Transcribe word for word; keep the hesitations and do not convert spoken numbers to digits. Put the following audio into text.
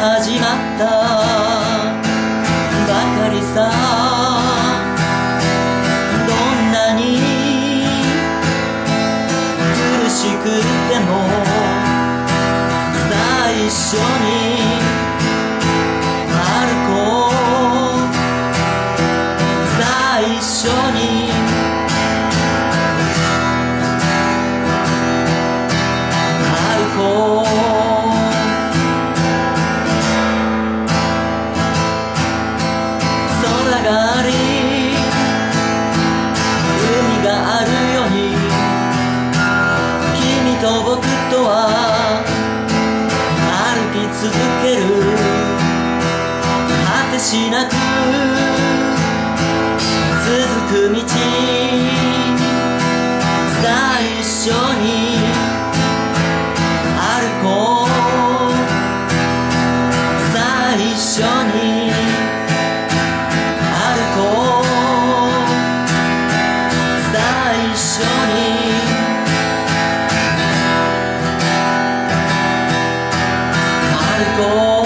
始まったばかりさ。どんなに苦しくても最初に歩こう、最初に歩こう。空があり海があるように、君と僕とは歩き続ける。果てしなく続く道、最初に歩こう、最初に歩こう、最初に歩こう。